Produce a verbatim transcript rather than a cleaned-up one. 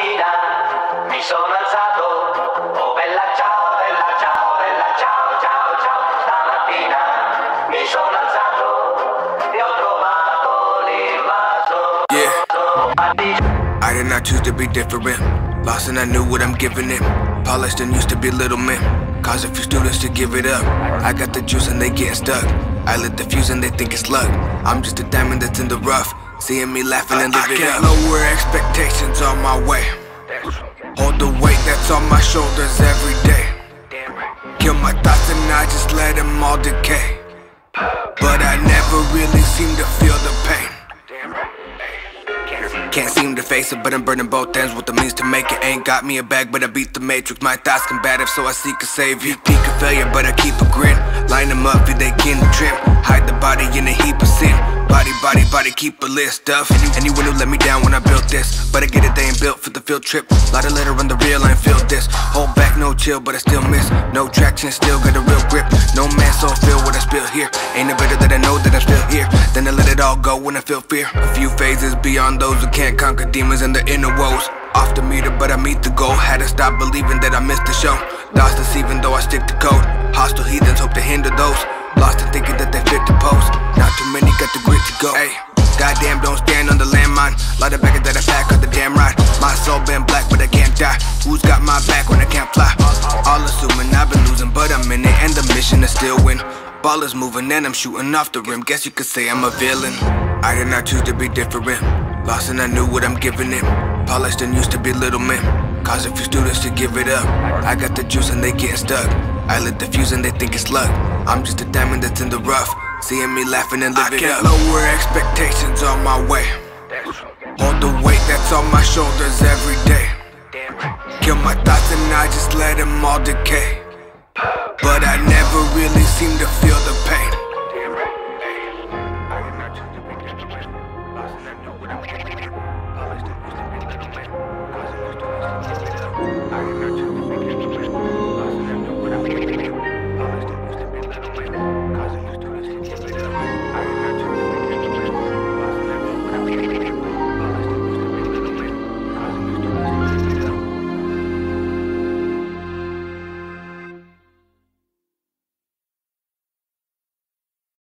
Stamattina mi sono alzato, oh bella ciao, bella ciao, bella ciao, ciao, ciao. Stamattina mi sono alzato e ho trovato l'invaso. Yeah, I did not choose to be different. Lost and I knew what I'm giving it. Polished and used to be little men. Cause a few students to give it up. I got the juice and they getting stuck. I lit the fuse and they think it's luck. I'm just a diamond that's in the rough. Seeing me laughing and live it up. I can't lower expectations on my way. Hold the weight that's on my shoulders every day. Kill my thoughts and I just let them all decay. But I never really seem to feel the pain. Can't seem to face it, but I'm burning both ends. What the means to make it ain't got me a bag, but I beat the matrix. My thoughts combative, so I seek a savior. Peak of failure, but I keep a grin. Line them up, feed they kin to trim. Hide the body in a heap of sin. Body, body, body, keep a list of anyone who let me down when I built this. But I get it, they ain't built for the field trip. Lot of letter on the real, I ain't feel this. Hold back, no chill, but I still miss. No traction, still got a real grip. No man, so I feel what I spill here. Ain't it better that I know that I'm still here? Then I let it all go when I feel fear. A few phases beyond those who can't conquer demons and their inner woes. Off the meter, but I meet the goal. Had to stop believing that I missed the show. Lost deceiving, though I stick to code. Hostile heathens hope to hinder those. Lost in thinking that they fit the post. Not too many got the grit to go. Hey, goddamn, don't stand on the landmine. Lot of baggage that I pack on the damn ride. My soul been black, but I can't die. Who's got my back when I can't fly? All assuming I've been losing, but I'm in it, and the mission is still win. Ball is moving and I'm shooting off the rim. Guess you could say I'm a villain. I did not choose to be different. Lost and I knew what I'm giving it. Polished and used to be little men. Cause a few students to give it up. I got the juice and they getting stuck. I lit the fuse and they think it's luck. I'm just a diamond that's in the rough. Seeing me laughing and live it up. I can't lower expectations on my way. Hold the weight that's on my shoulders every day. Kill my thoughts and I just let them all decay. But I never really seem to feel the pain.